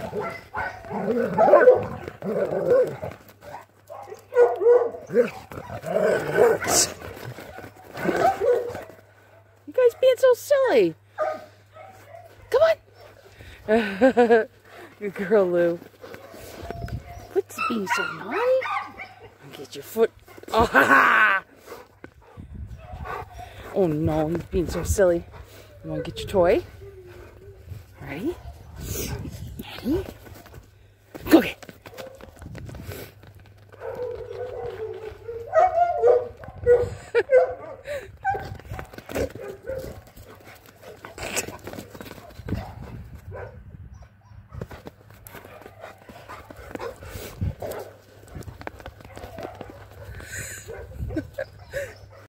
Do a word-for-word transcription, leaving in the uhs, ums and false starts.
You guys being so silly. Come on. Good girl, Lou. Quit being so naughty. Get your foot. Oh, ha, ha. Oh no, he's being so silly. You want to get your toy? Ready? Ready? Go get it.